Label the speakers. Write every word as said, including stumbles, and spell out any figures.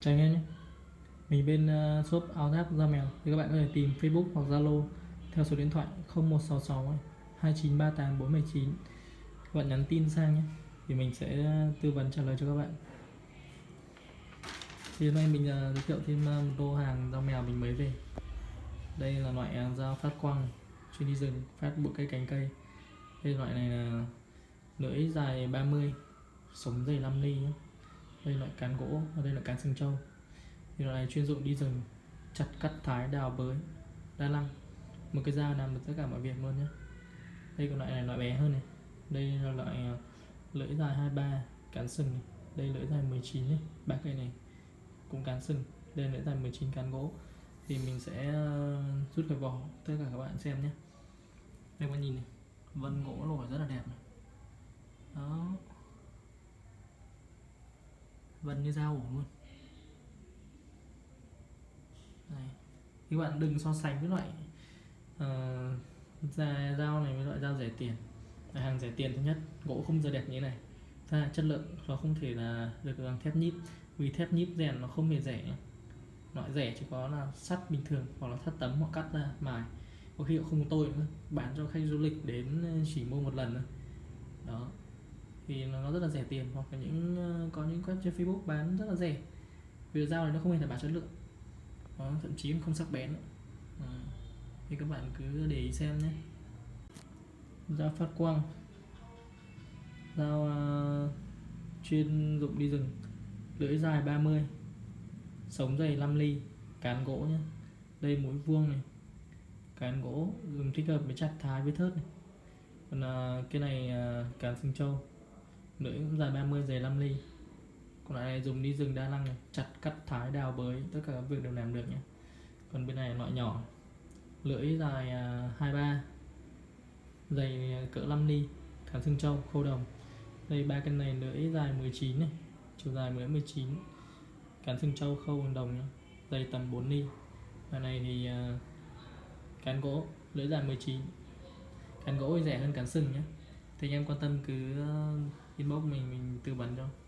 Speaker 1: Chào anh em nhé. Mình bên uh, shop áo giáp da mèo thì các bạn có thể tìm Facebook hoặc Zalo theo số điện thoại không một sáu sáu hai chín ba tám bốn bảy chín. Các bạn nhắn tin sang nhé thì mình sẽ tư vấn trả lời cho các bạn. Thì hôm nay mình uh, giới thiệu thêm uh, một lô hàng da mèo mình mới về. Đây là loại uh, dao phát quang chuyên đi rừng, phát bụi cây cành cây. Đây loại này là lưỡi dài ba mươi, sống dày năm ly nhé. Đây loại cán gỗ và đây là cán sừng trâu. Thì loại này chuyên dụng đi rừng, chặt, cắt, thái, đào, bới, đa năng. Một cái dao làm được tất cả mọi việc luôn nhé. Đây còn loại này loại bé hơn này. Đây là loại lưỡi dài hai mươi ba, cán sừng này. Đây lưỡi dài mười chín này, ba cây này cũng cán sừng. Đây là lưỡi dài mười chín cán gỗ. Thì mình sẽ rút cái vỏ tất cả các bạn xem nhé. Đây các bạn nhìn này, vân gỗ lồi rất là đẹp này. Đó, vân như dao ổ luôn. Này, các bạn đừng so sánh với loại uh, dao này với loại dao rẻ tiền. Là hàng rẻ tiền thứ nhất, gỗ không giờ đẹp như thế này. Thứ hai, chất lượng nó không thể là được bằng thép nhíp, vì thép nhíp rèn nó không hề rẻ. Loại rẻ chỉ có là sắt bình thường hoặc là sắt tấm hoặc cắt ra mài, có khi họ không có tôi nữa, bán cho khách du lịch đến chỉ mua một lần thôi. Đó, thì nó rất là rẻ tiền. Hoặc là những có những web trên Facebook bán rất là rẻ, vì dao này nó không hề đảm bảo chất lượng. Đó, thậm chí không sắc bén nữa. À, thì các bạn cứ để ý xem nhé. Dao phát quang, dao uh, chuyên dụng đi rừng, lưỡi dài ba mươi, sống dày năm ly, cán gỗ nhé. Đây mũi vuông này, cán gỗ dùng thích hợp với chặt, thái với thớt này. Còn uh, cái này uh, cán sừng trâu, lưỡi cũng dài ba mươi, dày năm ly. Còn loại này dùng đi rừng đa năng này, chặt, cắt, thái, đào, bới, tất cả các việc đều làm được nhé. Còn bên này loại nhỏ, lưỡi dài hai mươi ba, dày cỡ năm ly, cán sừng trâu, khâu đồng. Đây ba cái này lưỡi dài mười chín này, chiều dài mười chín, cán sừng trâu, khâu đồng nhé, dày tầm bốn ly. Cái này thì uh, cán gỗ, lưỡi dài mười chín, cán gỗ rẻ hơn cán sừng nhé. Thì anh em quan tâm cứ uh, inbox mình mình tư vấn cho.